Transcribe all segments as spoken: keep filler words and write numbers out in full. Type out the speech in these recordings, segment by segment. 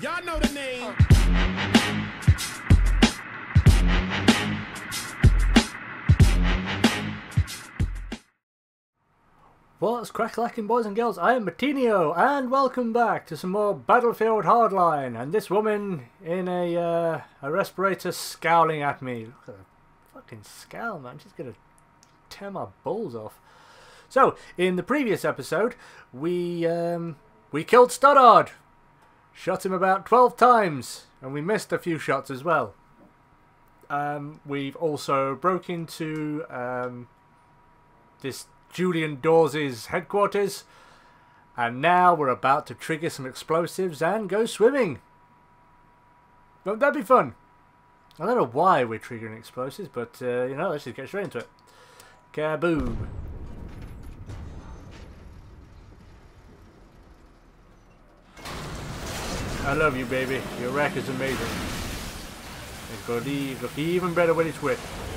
Y'all know the name. What's crack-lacking, boys and girls? I am Martinio, and welcome back to some more Battlefield Hardline. And this woman in a uh, a respirator scowling at me. Look at her fucking scowl, man. She's gonna tear my balls off. So, in the previous episode, we um, we killed Stoddard. Shot him about twelve times, and we missed a few shots as well. Um, we've also broke into um, this Julian Dawes' headquarters, and now we're about to trigger some explosives and go swimming. Won't that be fun? I don't know why we're triggering explosives, but uh, you know, let's just get straight into it. Kaboom! I love you, baby. Your rack is amazing. It's gonna look even better when it's wet.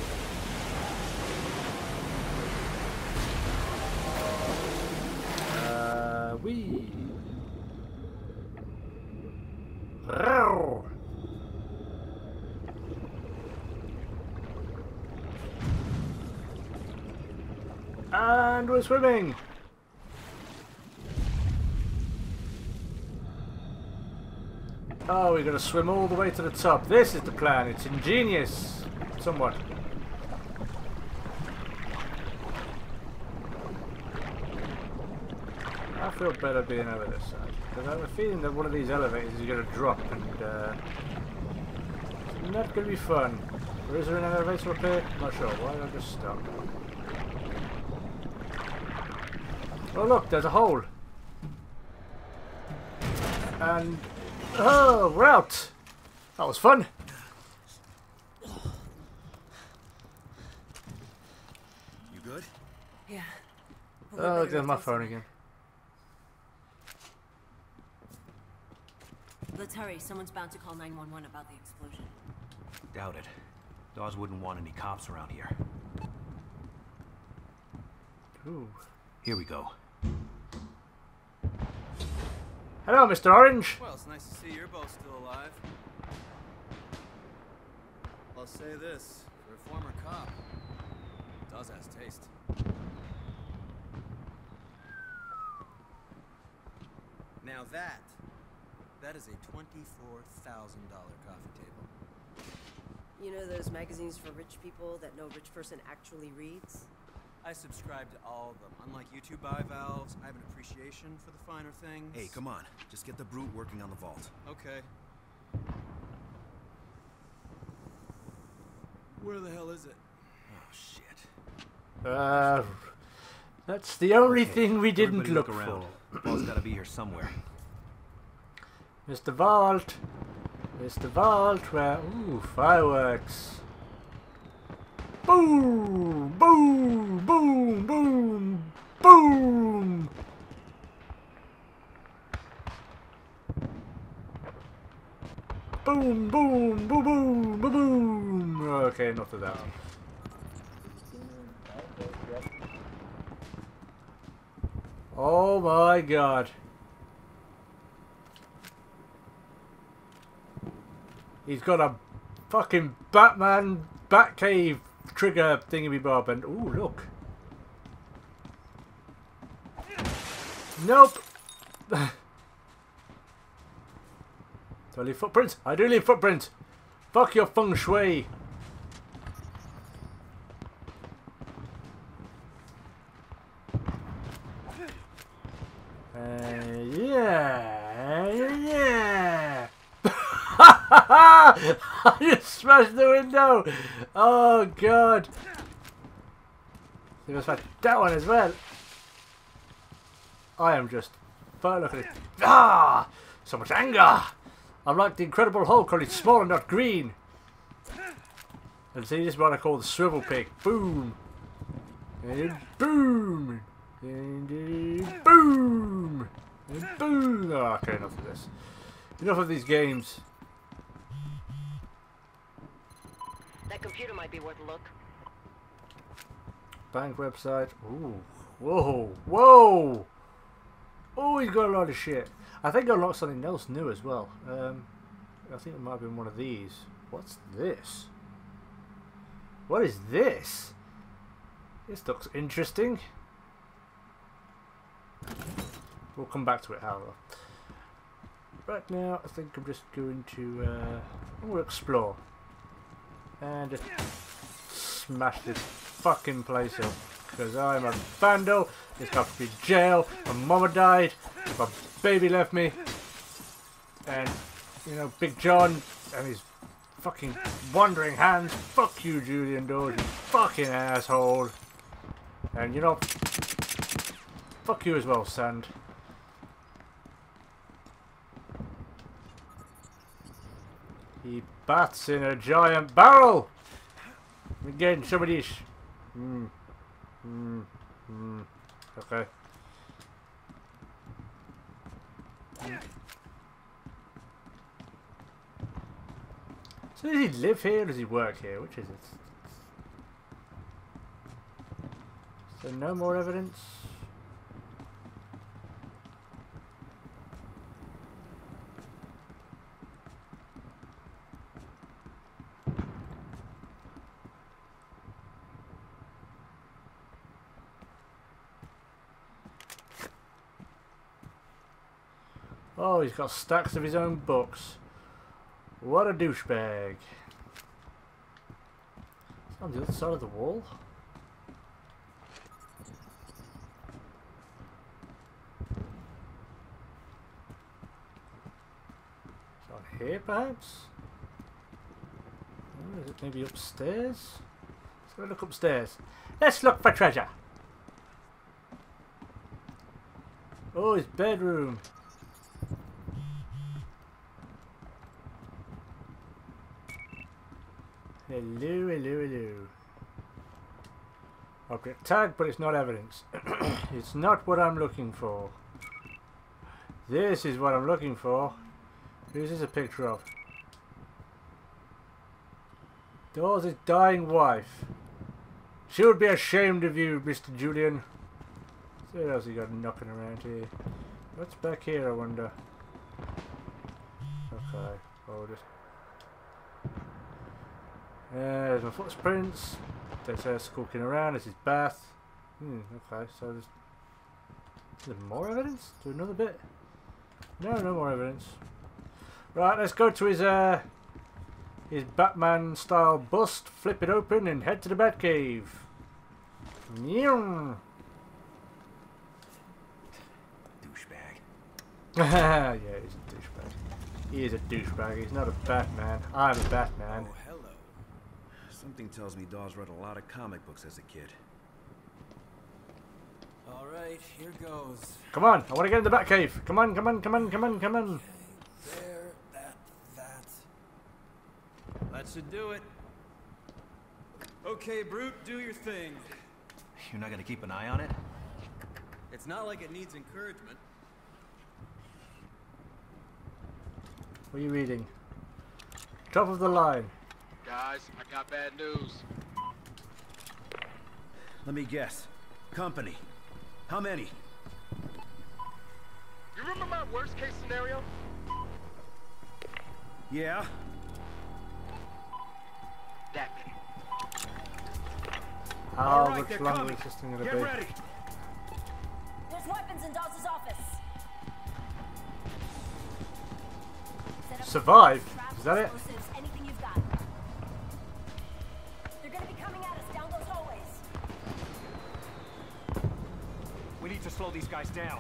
Weeee. And we're swimming. Oh, we're going to swim all the way to the top. This is the plan. It's ingenious, somewhat. I feel better being over this side, because I have a feeling that one of these elevators is going to drop, and uh, it's not going to be fun. Or is there an elevator up here? I'm not sure. Why did I just stop? Oh look, there's a hole. And oh, we're out. That was fun. You good? Yeah. Oh, look, there's my phone again. Let's hurry. Someone's bound to call nine one one about the explosion. Doubt it. Dawes wouldn't want any cops around here. Ooh. Here we go. Hello, Mister Orange. Well, it's nice to see you're both still alive. I'll say this, for a former cop, Dawes has taste. Now that, that is a twenty-four thousand dollar coffee table. You know those magazines for rich people that no rich person actually reads? I subscribe to all of them. Unlike you two bivalves, I have an appreciation for the finer things. Hey, come on. Just get the brute working on the vault. Okay. Where the hell is it? Oh, shit. Uh, that's the only Okay, thing we didn't everybody look, look around. for. The vault's gotta be here somewhere. Mister Vault. Mister Vault, where... Ooh, fireworks. Boom! Boom! Boom! Boom! Boom! Boom! Boom! Boom! Boom! Boom! Boom! Okay, enough of that. Oh my god. He's got a fucking Batman Batcave trigger thingy-bob, and ooh, look. Nope. Do I leave footprints? I do leave footprints. Fuck your feng shui. Uh, yeah, yeah. I just smashed the window. Oh god. You must smash that one as well. I am just fine. Look at it. Ah, so much anger. I'm like the Incredible Hulk, only small and not green. And see, this is what I call the swivel pick. Boom. And boom. And boom. And boom. Oh, okay, enough of this. Enough of these games. That computer might be worth a look. Bank website. Ooh. Whoa. Whoa. Oh, he's got a lot of shit. I think I unlocked something else new as well. Um, I think it might have been one of these. What's this? What is this? This looks interesting. We'll come back to it, however. Right now, I think I'm just going to uh, I'm gonna explore and just smash this fucking place up because I'm a vandal. It's got to be jail. My mama died. My baby left me, and you know, Big John and his fucking wandering hands. Fuck you, Julian Dawes, you fucking asshole. And you know, fuck you as well, Sand. He bats in a giant barrel. Again, some of these. Hmm. Hmm. Hmm. Okay. So does he live here or does he work here? Which is it? So no more evidence. Oh, he's got stacks of his own books. What a douchebag. It's on the other side of the wall. It's on here, perhaps? Oh, is it maybe upstairs? Let's go look upstairs. Let's look for treasure. Oh, his bedroom. Hello, hello, hello. Object tag, but it's not evidence. It's not what I'm looking for. This is what I'm looking for. Who's this a picture of? Dawes' dying wife. She would be ashamed of you, Mister Julian. So what else you got knocking around here? What's back here, I wonder? Okay, oh, just... Uh, there's my footprints. There's her skulking around. There's his bath. Hmm, okay, so there's... Is there more evidence? Do another bit? No, no more evidence. Right, let's go to his, uh... his Batman-style bust, flip it open, and head to the Batcave. Douchebag. Yeah, he's a douchebag. He is a douchebag. He's not a Batman. I'm a Batman. Oh, hello. Something tells me Dawes read a lot of comic books as a kid. All right, here goes. Come on, I want to get in the Batcave. Come on, come on, come on, come on, come on. Okay, there, that, that. That should do it. Okay, Brute, do your thing. You're not gonna keep an eye on it? It's not like it needs encouragement. What are you reading? Top of the line. Guys, I got bad news. Let me guess. Company. How many? You remember my worst case scenario? Yeah? That many. How All right, much they're longer coming. is this thing going to Get be? ready. There's weapons in Dawes' office. Set up Survive? traps, Is that it? explosives, anything you've got. They're gonna be coming at us down those hallways. We need to slow these guys down.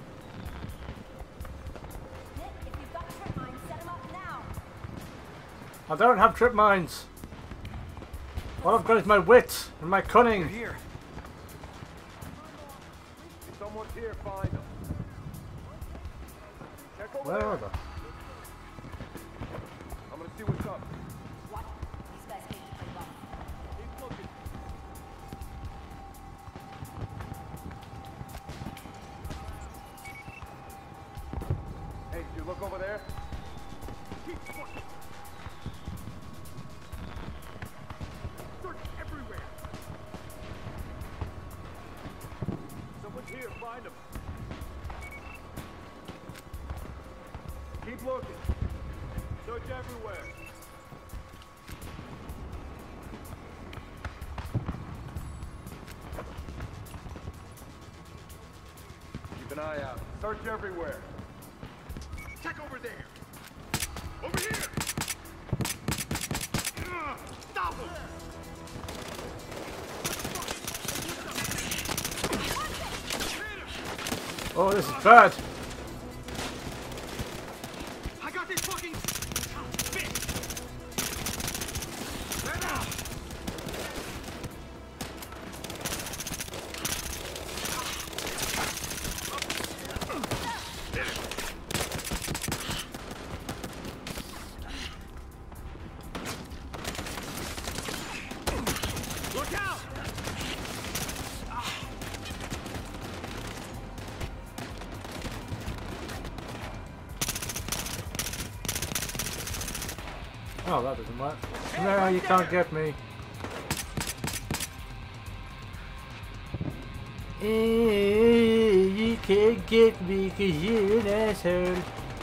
Nick, if you've got trip mines, set them up now. I don't have trip mines. All I've got is my wit and my They're cunning. here. If someone's here, find them. Check over Where there. are they? I'm gonna see what's up. What? These guys came to play rough. Keep looking. Hey, did you look over there? Keep looking. Search everywhere. Someone's here. Find them. Keep looking. Search everywhere. Keep an eye out. Search everywhere. Check over there. Over here. Ugh, stop him. Oh, this is bad. I got this fucking bitch. Right now. Look out! Oh, that doesn't work. No, you can't get me. Eh, you can't get me because you're an asshole.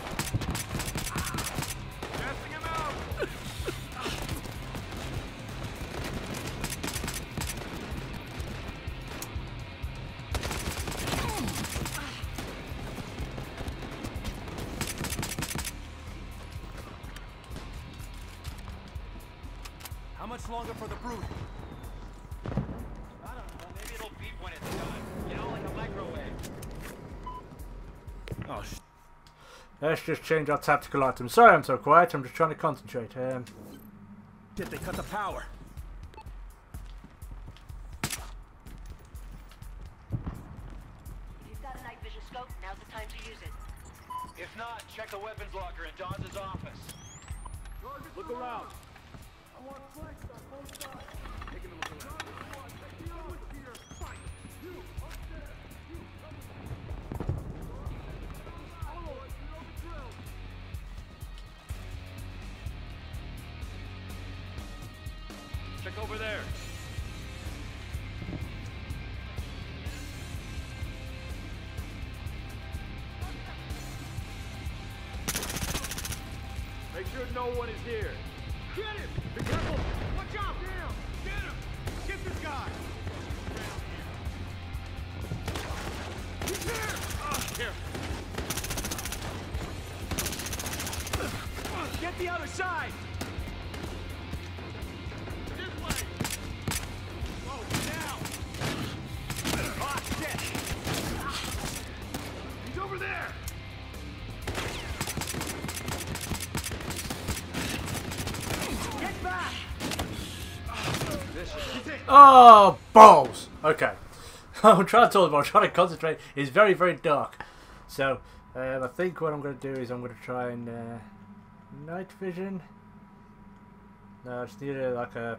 Testing him out. How much longer for the brood? I don't know. Maybe it'll beep when it's done. You know, like a microwave. Oh, sh Let's just change our tactical items. Sorry I'm so quiet, I'm just trying to concentrate. Um, shit, they cut the power. If you've got a night vision scope, now's the time to use it. If not, check the weapons locker in Dawes' office. Look around. I want flanks on both sides. Taking a look around. Check over there. Make sure no one is here. Get him! Be careful! Watch out! Down! Get him! Get this guy! He's here! Ah, here. Get the other side! This way! Oh, now! Ah, shit! He's over there! Get back! This is it. oh, balls! Okay. I'm trying to tell you, I'm trying to concentrate. It's very, very dark. So, um, I think what I'm going to do is I'm going to try and uh, night vision. No, I just need a, like a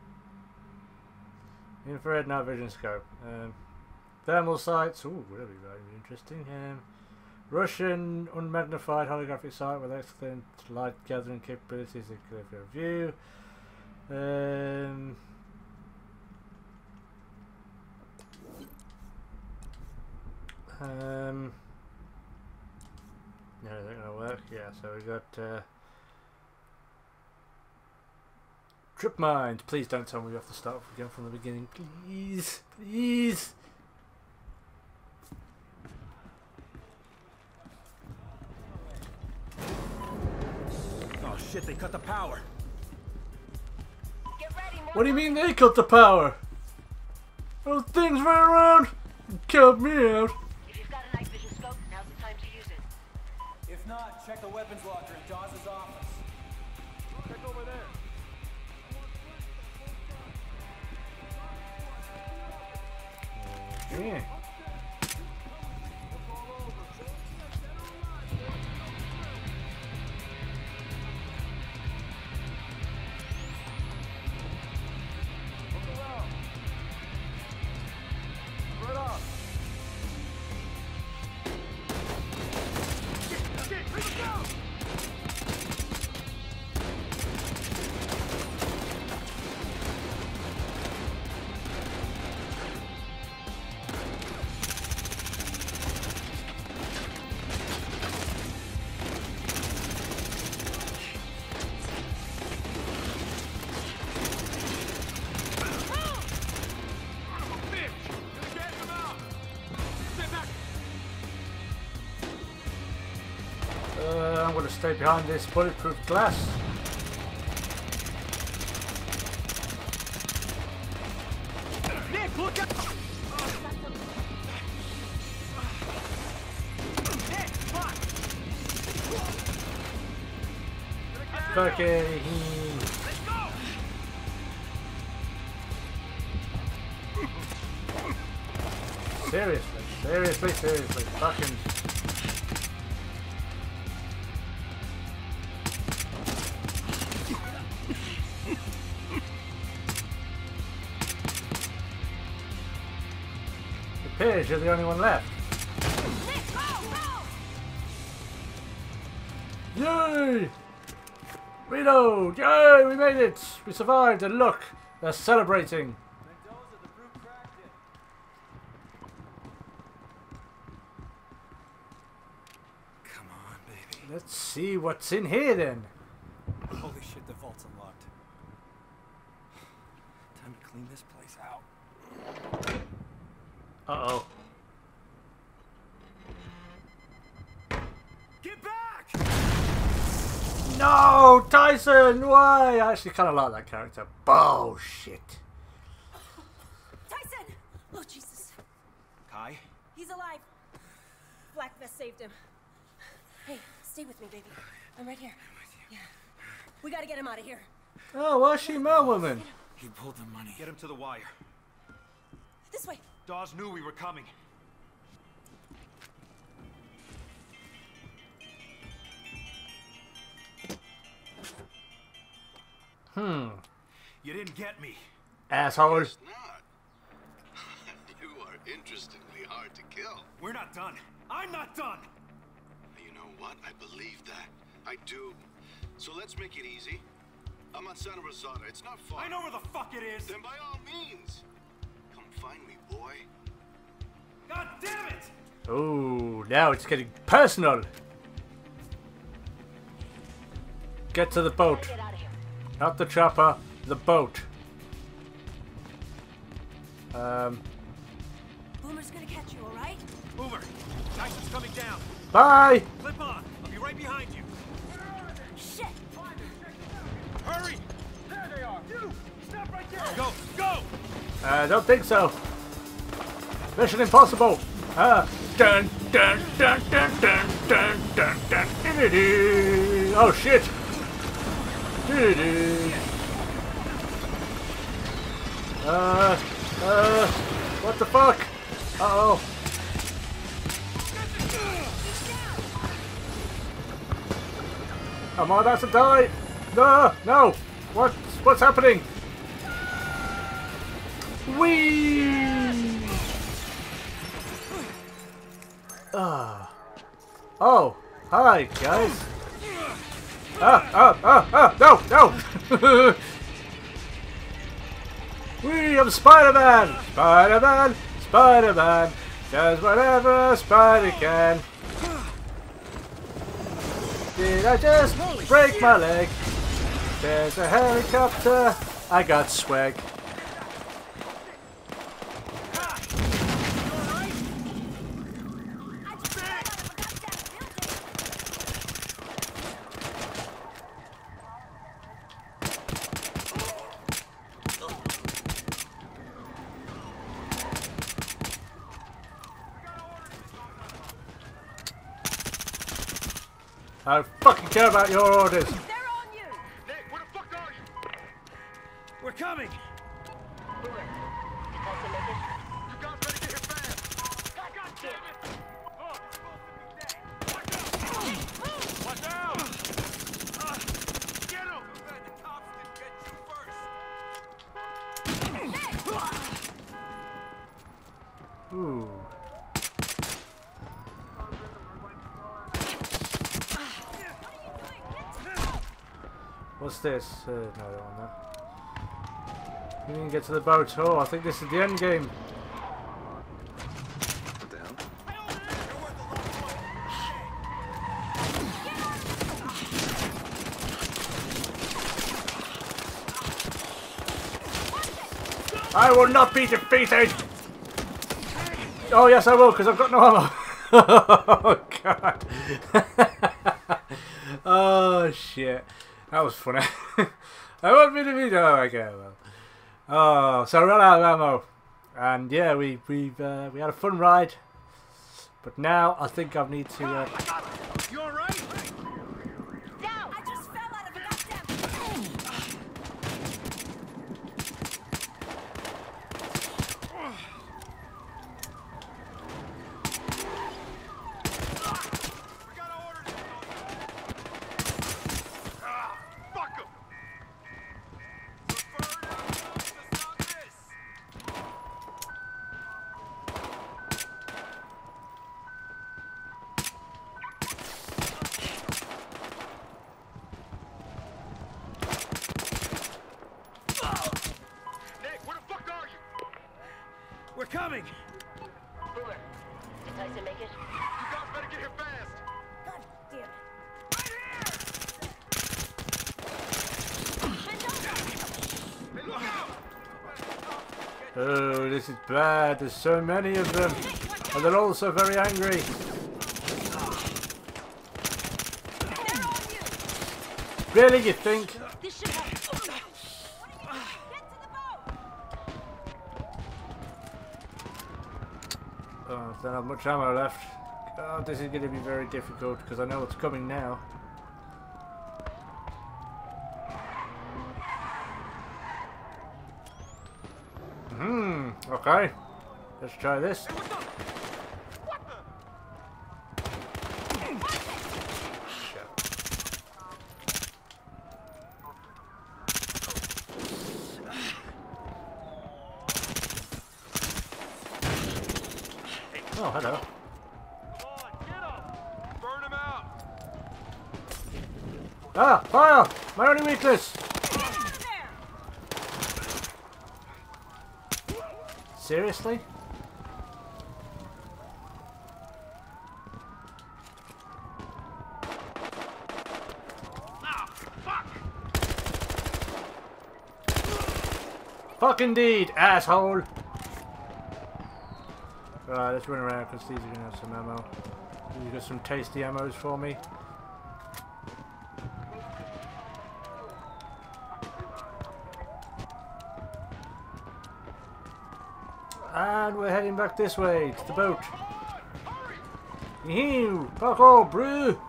infrared night vision scope. Um, thermal sights. Ooh, that'll be very interesting. Um, Russian unmagnified holographic sight with excellent light gathering capabilities and clear field of view. Um, um, no, is that gonna work? Yeah, so we got uh, trip mines. Please don't tell me we have to start again from the beginning. Please, please. Oh shit, they cut the power. Get ready, more What do you mean they cut the power? Those things ran around and killed me out. If you've got a night vision scope, now's the time to use it. If not, check the weapons locker in Dawes' office. Check over there. Yeah. Right up. want to stay behind this bulletproof glass. Nick, look out! Nick, fuck! Fucking. Let's go! Seriously, seriously, seriously, fucking. It appears you're the only one left. Yay! Reload! Yay! We made it! We survived, and look! They're celebrating! Come on, baby. Let's see what's in here then. Holy shit, the vault's unlocked. Time to clean this place out. Uh-oh. Get back! No! Tyson! Why? I actually kind of like that character. Bullshit. Tyson! Oh, Jesus. Kai? He's alive. Black Vest saved him. Hey, stay with me, baby. I'm right here. Yeah. We gotta get him out of here. Oh, why is she my woman? He pulled the money. Get him to the wire. This way. Dawes knew we were coming. Hmm. You didn't get me. Asshole. Guess not. You are interestingly hard to kill. We're not done. I'm not done! You know what? I believe that. I do. So let's make it easy. I'm on Santa Rosada. It's not far. I know where the fuck it is! Then by all means, come find me, boy. God damn it! Oh, now it's getting personal. Get to the boat. Get out of here. Not the chopper, the boat. Um. Boomer's gonna catch you, alright? Boomer, Tyson's coming down. Bye! Flip on. I'll be right behind you. Shit! Hurry! There they are! You! Stop right there! Go! Go! I don't think so. Mission impossible. Ah. Dun dun dun dun dun dun dun dun. Doo-doo-doo. Oh shit. Doo-doo-doo. Uh. Uh. What the fuck? Uh oh. Am I about to die? No! No! What? What's happening? Weeee! Ah. Oh. Hi, guys. Ah, ah, ah, ah, no, no! Wee, I'm Spider-Man! Spider-Man! Spider-Man! Does whatever a spider can. Did I just break my leg? There's a helicopter. I got swag. I don't fucking care about your orders. They're on you! Nick, where the fuck are you? We're coming! Boomer, you call to make it? You guys better get here fast! God, God damn it! Oh, you're supposed to be dead! Watch out! Watch out! Uh, get him! The cops didn't get you first! Ooh. What's this? Uh, no, I don't want that. We didn't get to the boat. Oh, I think this is the end game. What the hell? I will not be defeated! Oh yes I will, because I've got no ammo. Oh god. Oh shit, that was funny. I want me to be. Oh, okay, well. Oh, so I ran out of ammo, and yeah, we we uh, we had a fun ride, but now I think I need to. Uh, You all right? Down! I just fell out of the goddamn... We got orders. Ah, fuck 'em. Prefer to stop this. Nick, where the fuck are you? We're coming! Boomer, did Tyson make it? You guys better get here fast. God damn it. Hey, look out! oh, this is bad. There's so many of them, and they're all so very angry. They're on you! Really, you think? This should help. What are you doing? Get to the boat! Oh, I don't have much ammo left. God, this is going to be very difficult because I know what's coming now. Hmm. Okay. Let's try this. Hey, what's up? What the? Oh, hello. Come on, get 'em. Burn 'em out. Ah, fire! My only weakness. Get out of there! Seriously? Ah, fuck. Fuck indeed, asshole! Right, let's run around because these are going to have some ammo. You got some tasty ammos for me. And we're heading back this way to the boat. Ew! Fuck off, brew!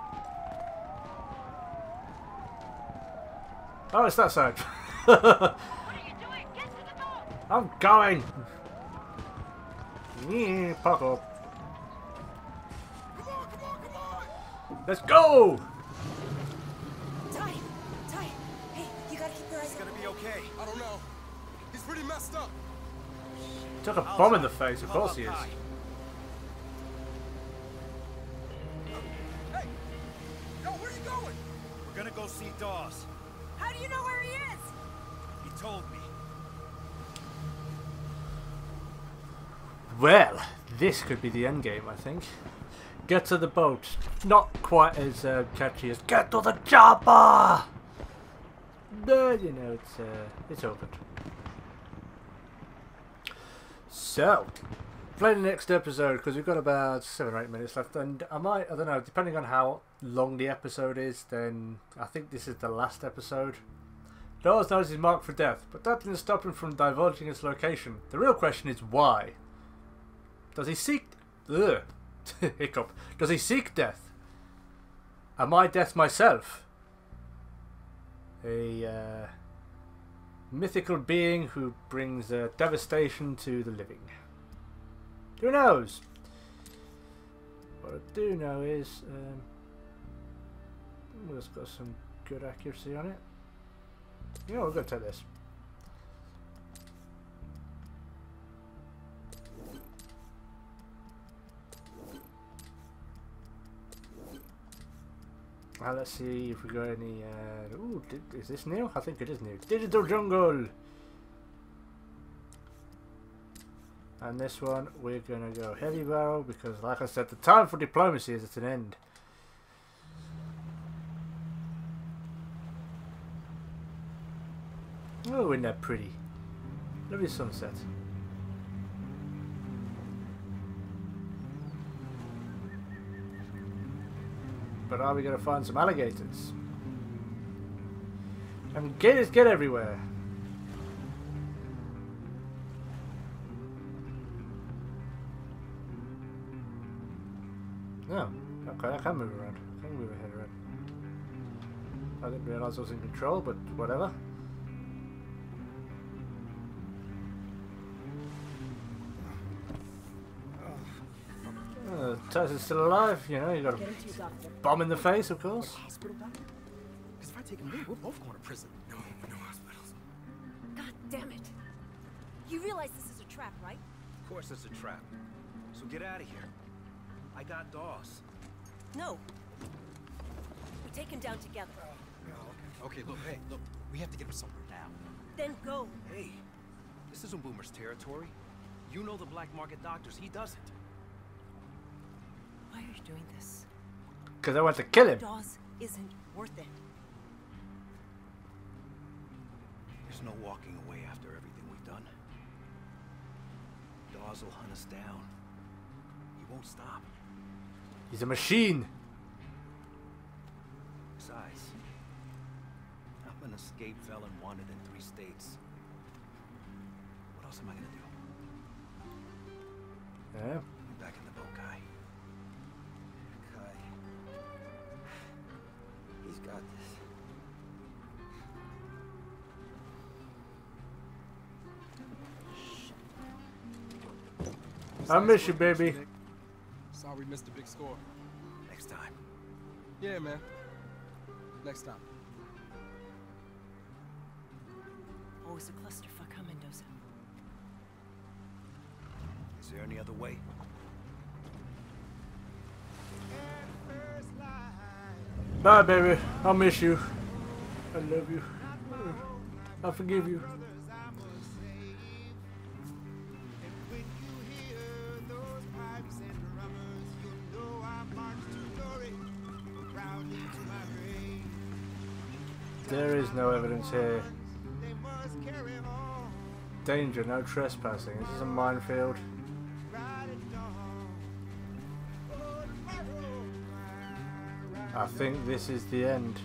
Oh, it's that side. What are you doing? Get to the boat! I'm going! Yeah, fuck off. Come on, come on, come on. Let's go! Ty! Ty! Hey, you gotta keep your eyes He's open. gonna be okay. I don't know. He's pretty messed up. Took a bomb in the face, of course he is. Hey! Yo, where you going? We're gonna go see Dawes. How do you know where he is? He told me. Well, this could be the end game, I think. Get to the boat. Not quite as uh, catchy as get to the chopper! But, you know, it's, uh, it's opened. So, play the next episode because we've got about seven or eight minutes left, and I might, I don't know, depending on how long the episode is, then I think this is the last episode. Dawes knows he's marked for death, but that didn't stop him from divulging his location. The real question is why? Does he seek... Ugh. Hiccup. Does he seek death? Am I death myself? A uh, mythical being who brings uh, devastation to the living. Who knows? What I do know is... Um, well, it's got some good accuracy on it. You know, we're going to take this. Uh, let's see if we got any. Uh, ooh, is this new? I think it is new. Digital Jungle! And this one, we're gonna go heavy barrel because, like I said, the time for diplomacy is at an end. Oh, isn't that pretty? Lovely sunset. But are we going to find some alligators? And gators get everywhere. No. Okay, I can move around. I can move my head around. I didn't realise I was in control, but whatever. Uh, Tyson's still alive, you know, you got a bomb in the face, of course. Hospital, doctor? Because if I take him in, we're both going to prison. No, no hospitals. God damn it. You realize this is a trap, right? Of course it's a trap. So get out of here. I got Dawes. No. We take him down together. Oh, okay. Okay, look, hey, look. We have to get him somewhere now. Then go. Hey, this isn't Boomer's territory. You know the black market doctors. He doesn't. Why are you doing this? Because I want to kill him. Dawes isn't worth it. There's no walking away after everything we've done. Dawes will hunt us down. He won't stop. He's a machine. Besides, I'm an escaped felon wanted in three states. What else am I gonna do? Yeah. I'm back in the boat, Kai. Kai. He's got this. I miss you, baby. Sorry we missed a big score. Next time. Yeah, man. Next time. Always a clusterfuck, huh, Mendoza? Is there any other way? Bye, baby. I'll miss you. I love you. I forgive you. There is no evidence here. Danger, no trespassing. This is a minefield. I think this is the end.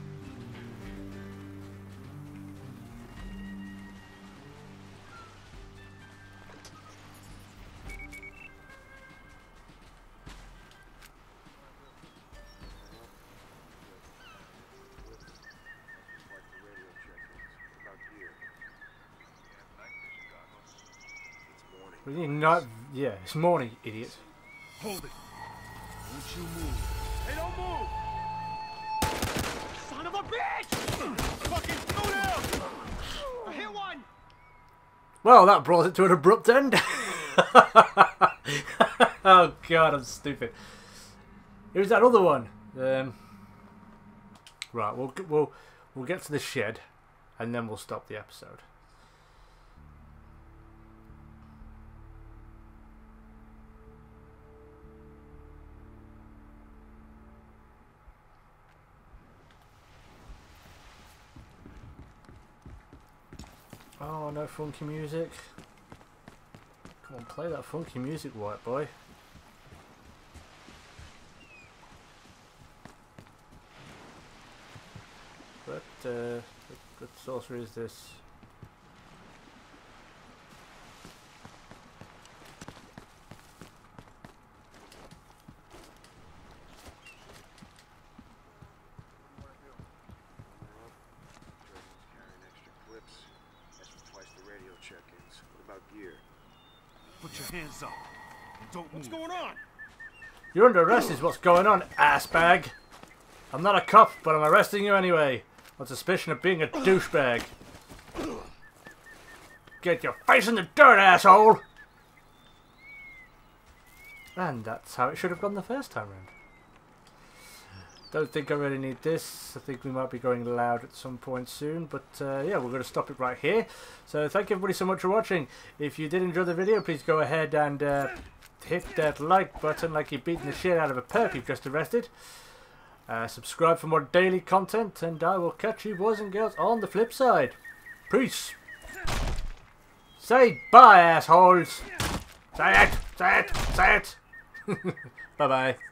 We need not. Yeah, it's morning, idiot. Hold it. Don't you move. Hey, don't move! Son of a bitch! Fucking go down! I hit one! Well, that brought it to an abrupt end. Oh god, I'm stupid. Here's that other one. Um, right, we'll we'll we'll get to the shed, and then we'll stop the episode. Oh, no funky music. Come on, play that funky music, white boy. What, uh, what, what sorcery is this? Put your hands up and don't move. What's going on? You're under arrest is what's going on, ass bag. I'm not a cop, but I'm arresting you anyway. On suspicion of being a douchebag. Get your face in the dirt, asshole! And that's how it should have gone the first time round. Don't think I really need this. I think we might be going loud at some point soon. But uh, yeah, we're going to stop it right here. So thank you everybody so much for watching. If you did enjoy the video, please go ahead and uh, hit that like button like you're beating the shit out of a perp you've just arrested. Uh, subscribe for more daily content. And I will catch you boys and girls on the flip side. Peace. Say bye, assholes. Say it. Say it. Say it. Bye-bye.